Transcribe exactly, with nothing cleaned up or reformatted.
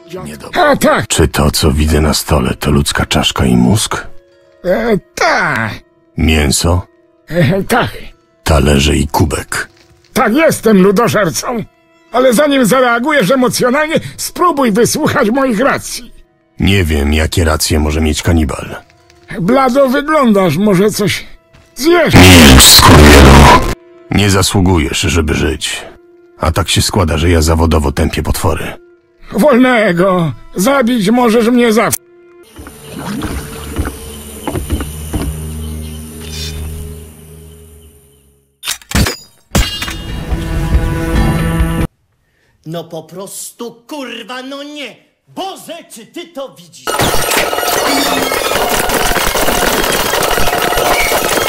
Niedobrze. A tak, Czy to, co widzę na stole, to ludzka czaszka i mózg? e, tak, Mięso, e, tak. talerze i kubek. Tak, jestem ludożercą. Ale zanim zareagujesz emocjonalnie, spróbuj wysłuchać moich racji. Nie wiem, jakie racje może mieć kanibal. Blado wyglądasz, może coś zjesz? Nie, skurwielu! Nie zasługujesz, żeby żyć. A tak się składa, że ja zawodowo tępię potwory. Wolnego. Zabić możesz mnie zawsze. No po prostu kurwa, no nie! Boże, czy ty to widzisz?